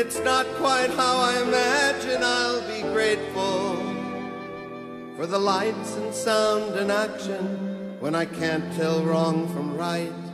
it's not quite how I imagine, I'll be grateful for the lights and sound and action when I can't tell wrong from right.